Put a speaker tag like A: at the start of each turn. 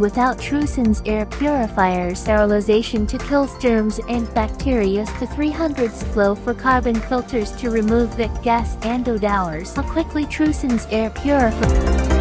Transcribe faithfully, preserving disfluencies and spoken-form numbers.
A: without Trusen's air purifier sterilization to kill germs and bacteria to three hundreds flow for carbon filters to remove that gas and odors. How quickly Trusen's air purifier